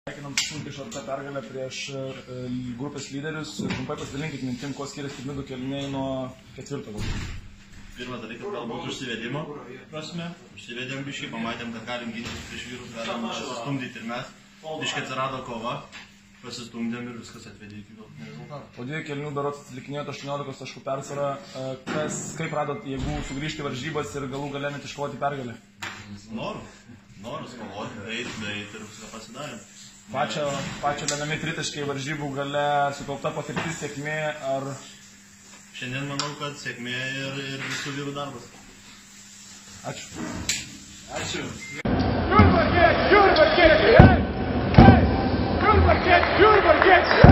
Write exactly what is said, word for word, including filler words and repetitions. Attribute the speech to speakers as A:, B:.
A: Sveikinam sunkiai šartą pergalę prieš grupės lyderius. Trumpai pasidalinkit mintim, kuo skiriasi pirmi du kėliniai nuo ketvirto.
B: Pirmas dalykas galbūt užsivedimo prasme. Užsivedėm biškį, pamatėm, kad galim gintis prieš vyrus, galim pasistumdyti ir mes. Biškį atsirado kova, pasistumdėm ir viskas atvedė iki galutinio rezultato.
A: Po dviejų kėlinių berods atlikinėjot aštuoniolikos taškų persvarą. Kas, kaip radot jėgų sugrįžti varžybas ir galų gale net iškovoti pergalę?
B: Noru. Norus kovoti, eiti, eiti ir viską pasidarėm.
A: Pačio, pačio lemiami tritaškai varžybų gale sukaupta patirtis, sėkmė ar...
B: Šiandien manau, kad sėkmė ir, ir visų vyrų darbas.
A: Ačiū.
B: Ačiū.
C: Jurbarkiečiai, Jurbarkiečiai, ei! Ei! Jurbarkiečiai, Jurbarkiečiai!